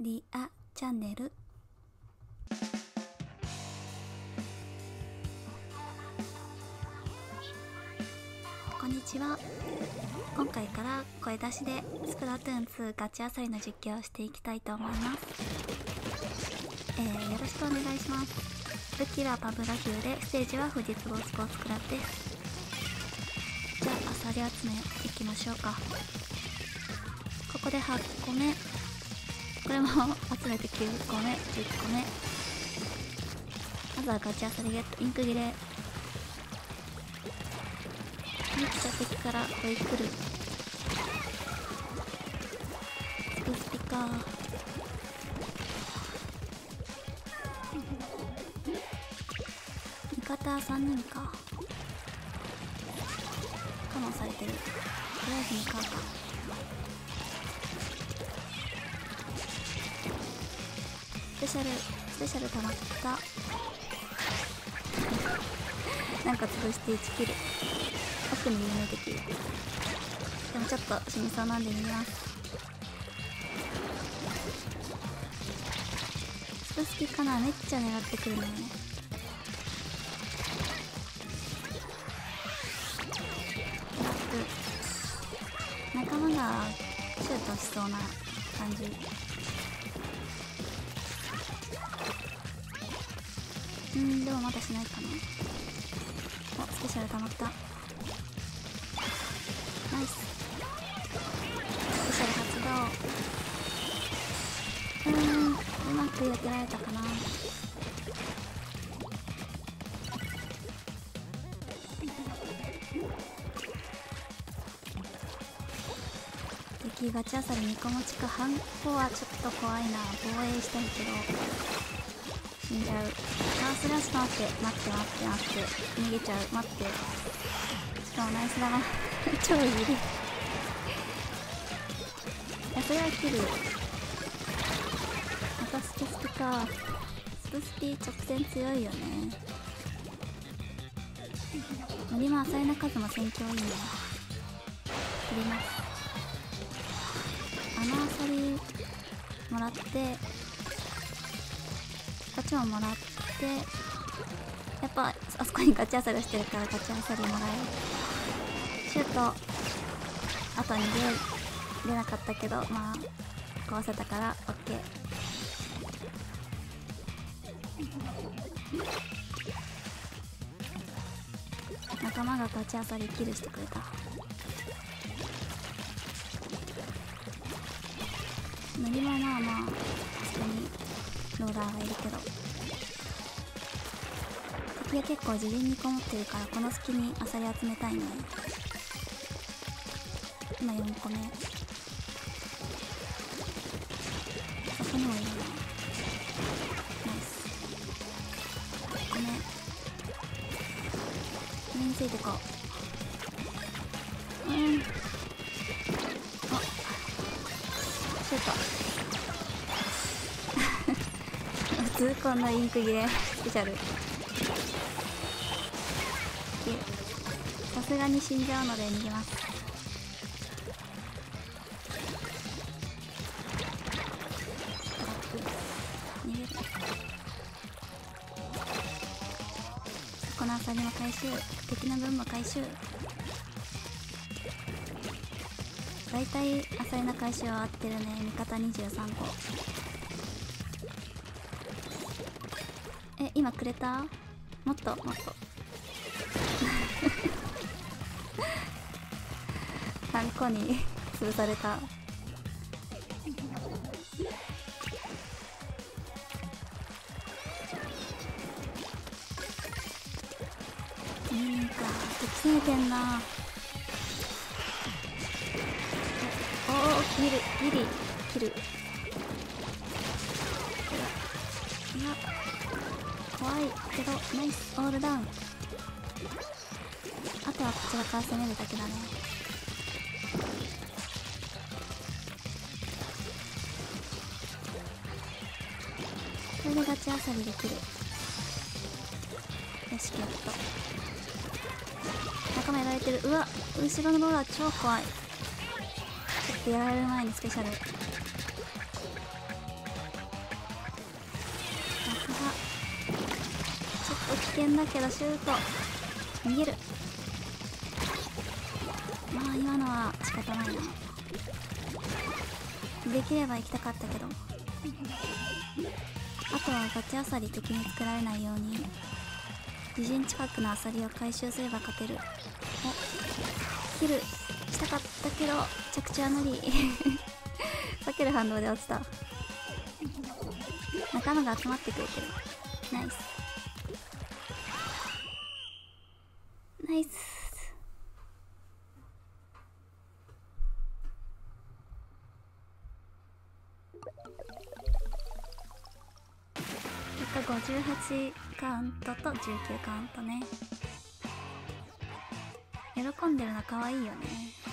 リアチャンネル。こんにちは。今回から声出しでスプラトゥーン2ガチアサリの実況をしていきたいと思います。よろしくお願いします。武器はパブラヒューで、ステージは富士壺スポーツクラブです。じゃあアサリ集めいきましょうか。ここで8個目、これも集めて9個目、10個目。まずはガチアサリゲット。インク切れ。めっちゃ敵から追い来る。スピスピか。味方3人か。カモンされてる。とりあえずに買うか。スペシャル溜まった。なんか潰して1キル。奥に見えてきる。でもちょっと死にそうなんで逃げます。スプスキかな。めっちゃ狙ってくるね。トラップ。仲間がシュートしそうな感じ。でもまだしないかな。お、スペシャル溜まった。ナイス。スペシャル発動。うまく避けられたかな。敵ガチアサリ2個持ちか。ハンコはちょっと怖いな。防衛したいけど死んじゃう。スラッシュ。待って逃げちゃう。待って。しかもナイスだな。超いる。いや、それはキル。またスピスピか。スプスピ直線強いよね。ノリもアサリの数も戦況いいね。振ります。アサリもらって、こっちももらって、やっぱあそこにガチアサリしてるからガチアサリもらえる。シュート。あと逃げれなかったけど、まあ壊せたからオッケー。仲間がガチアサリキルしてくれた。ノリもまあまあそこにローラーがいるけど、敵が結構自陣にこもってるから、この隙にアサリ集めたいね。今4個目。そこにもいるな。ナイス。5個目。上についてこう。あ、シュート。普通こんなインク切れ。スペシャル。さすがに死んじゃうので逃げます。逃げる。このアサリも回収。敵の分も回収。だいたいアサリの回収は合ってるね。味方23個。今くれた？もっと。ハンコに潰された。敵攻めてんな。キル。いや怖いけどナイス。オールダウン。あとはこちらから攻めるだけだね。これでガチアサリできる。よし、ゲット。仲間やられてる。うわ、後ろのローラー超怖い。ちょっとやられる前にスペシャル。 危険だけどシュート。逃げる。まあ今のは仕方ないな。できれば行きたかったけど、あとはガチアサリ敵に作られないように自陣近くのアサリを回収すれば勝てる。お、キルしたかったけど着地は無理避ける反応で落ちた。仲間が集まってくれてる。ナイスナイス。58カウントと19カウントね。喜んでるの可愛いよね。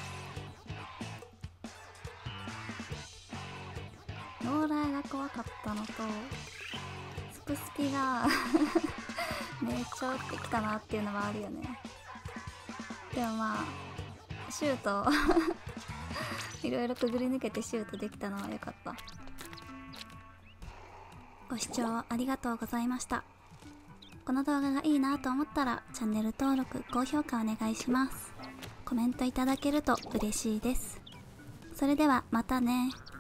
ローラーが怖かったのとスプスピがめっちゃ打ってきたなっていうのはあるよね。でもまあシュートいろいろくぐり抜けてシュートできたのは良かった。ご視聴ありがとうございました。この動画がいいなと思ったらチャンネル登録、高評価お願いします。コメントいただけると嬉しいです。それではまたね。